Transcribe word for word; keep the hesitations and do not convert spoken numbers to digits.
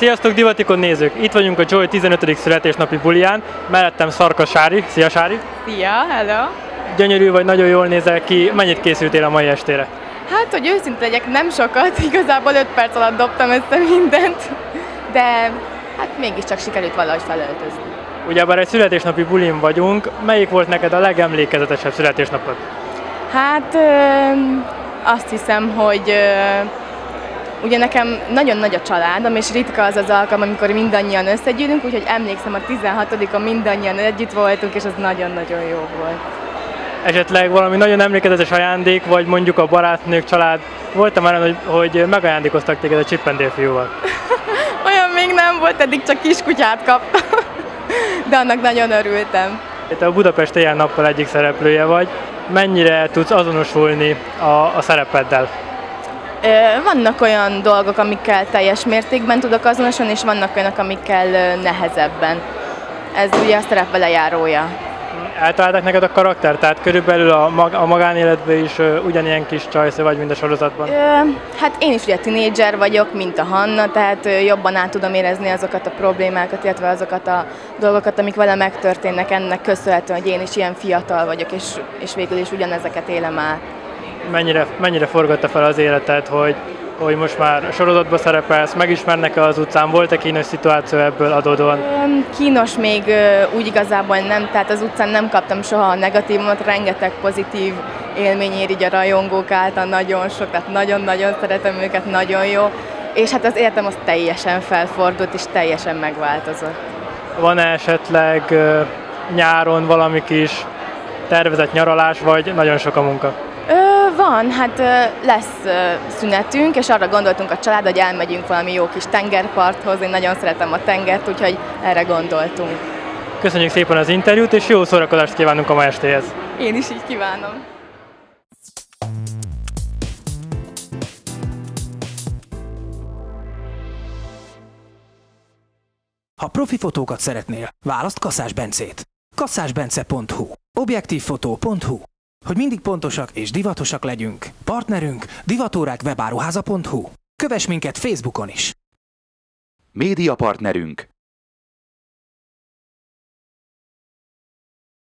Sziasztok Divatikon nézők! Itt vagyunk a Joy tizenötödik születésnapi buliján. Mellettem Szarka Sári. Szia Sári! Szia, hello! Gyönyörű vagy, nagyon jól nézel ki. Mennyit készültél a mai estére? Hát, hogy őszinte legyek, nem sokat, igazából öt perc alatt dobtam össze mindent, de hát mégiscsak sikerült valahogy felöltözni. Ugyebár egy születésnapi bulin vagyunk. Melyik volt neked a legemlékezetesebb születésnapod? Hát ö, azt hiszem, hogy ö, ugye nekem nagyon nagy a családom, és ritka az az alkalom, amikor mindannyian összegyűlünk, úgyhogy emlékszem, a tizenhatodikon mindannyian együtt voltunk, és az nagyon-nagyon jó volt. Esetleg valami nagyon emlékezetes ajándék, vagy mondjuk a barátnők, család, volt-e már olyan, hogy, hogy megajándékoztak téged a Chippendale fiúval? Olyan még nem volt, eddig csak kiskutyát kaptam, de annak nagyon örültem. Te a Budapest éjjel-nappal egyik szereplője vagy. Mennyire tudsz azonosulni a, a szerepeddel? Vannak olyan dolgok, amikkel teljes mértékben tudok azonosulni, és vannak olyanok, amikkel nehezebben. Ez ugye a szerep velejárója. Eltalálták neked a karakter? Tehát körülbelül a, mag a magánéletben is uh, ugyanilyen kis csajsző vagy, mint a sorozatban? Ö, hát én is ugye tínédzser vagyok, mint a Hanna, tehát uh, jobban át tudom érezni azokat a problémákat, illetve azokat a dolgokat, amik vele megtörténnek, ennek köszönhetően, hogy én is ilyen fiatal vagyok, és, és végül is ugyanezeket élem át. Mennyire, mennyire forgatta fel az életed, hogy, hogy most már sorozatban szerepelsz, megismernek-e az utcán, volt-e kínos szituáció ebből adódóan? Kínos még úgy igazából nem, tehát az utcán nem kaptam soha a negatívumot, rengeteg pozitív élmény ér így a rajongók által, nagyon sok, tehát nagyon-nagyon szeretem őket, nagyon jó, és hát az életem az teljesen felfordult, és teljesen megváltozott. Van-e esetleg nyáron valami kis tervezett nyaralás, vagy nagyon sok a munka? Van, hát lesz szünetünk, és arra gondoltunk a család, hogy elmegyünk valami jó kis tengerparthoz. Én nagyon szeretem a tengert, úgyhogy erre gondoltunk. Köszönjük szépen az interjút, és jó szórakozást kívánunk a ma estéhez. Én is így kívánom. Ha profi fotókat szeretnél, választ Kaszás Bencét. kasszásbence pont hu, objektívfotó pont hu. Hogy mindig pontosak és divatosak legyünk, partnerünk divatórák webáruháza pont hu. Kövess minket Facebookon is! Média partnerünk